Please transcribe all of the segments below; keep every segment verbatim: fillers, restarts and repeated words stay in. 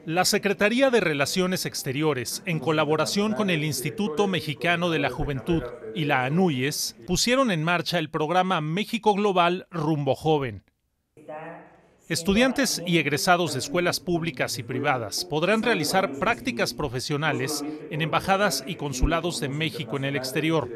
La Secretaría de Relaciones Exteriores, en colaboración con el Instituto Mexicano de la Juventud y la ANUYES, pusieron en marcha el programa México Global Rumbo Joven. Estudiantes y egresados de escuelas públicas y privadas podrán realizar prácticas profesionales en embajadas y consulados de México en el exterior.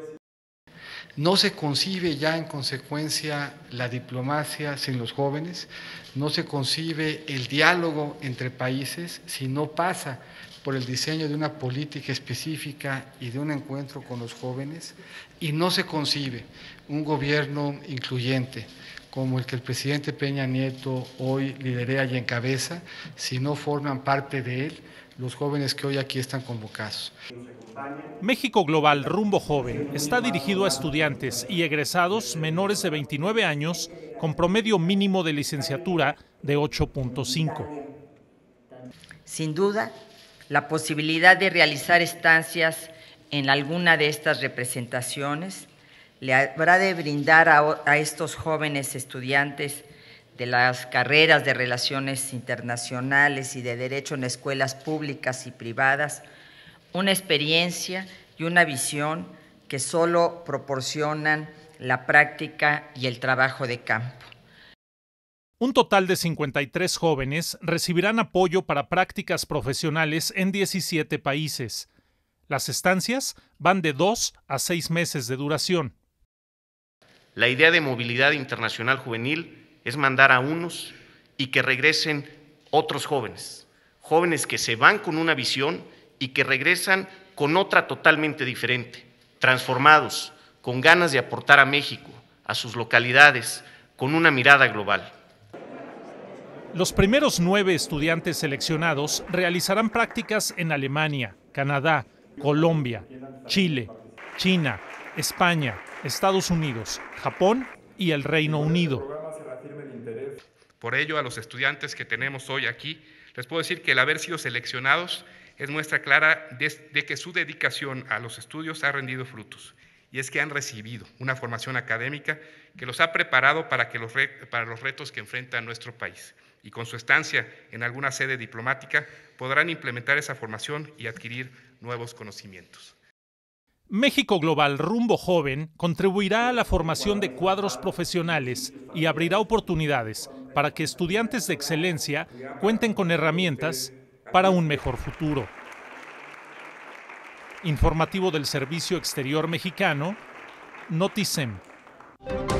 No se concibe ya en consecuencia la diplomacia sin los jóvenes, no se concibe el diálogo entre países si no pasa por el diseño de una política específica y de un encuentro con los jóvenes, y no se concibe un gobierno incluyente como el que el presidente Peña Nieto hoy lidera y encabeza, si no forman parte de él los jóvenes que hoy aquí están convocados. México Global Rumbo Joven está dirigido a estudiantes y egresados menores de veintinueve años con promedio mínimo de licenciatura de ocho punto cinco. Sin duda, la posibilidad de realizar estancias en alguna de estas representaciones le habrá de brindar a, a estos jóvenes estudiantes de las carreras de Relaciones Internacionales y de Derecho en escuelas públicas y privadas una experiencia y una visión que solo proporcionan la práctica y el trabajo de campo. Un total de cincuenta y tres jóvenes recibirán apoyo para prácticas profesionales en diecisiete países. Las estancias van de dos a seis meses de duración. La idea de movilidad internacional juvenil es mandar a unos y que regresen otros jóvenes, jóvenes que se van con una visión y que regresan con otra totalmente diferente, transformados, con ganas de aportar a México, a sus localidades, con una mirada global. Los primeros nueve estudiantes seleccionados realizarán prácticas en Alemania, Canadá, Colombia, Chile, China, España, Estados Unidos, Japón y el Reino Unido. Por ello, a los estudiantes que tenemos hoy aquí, les puedo decir que el haber sido seleccionados es muestra clara de, de que su dedicación a los estudios ha rendido frutos, y es que han recibido una formación académica que los ha preparado para, que los, re, para los retos que enfrenta nuestro país, y con su estancia en alguna sede diplomática podrán implementar esa formación y adquirir nuevos conocimientos. México Global Rumbo Joven contribuirá a la formación de cuadros profesionales y abrirá oportunidades para que estudiantes de excelencia cuenten con herramientas para un mejor futuro. Informativo del Servicio Exterior Mexicano, Noticem.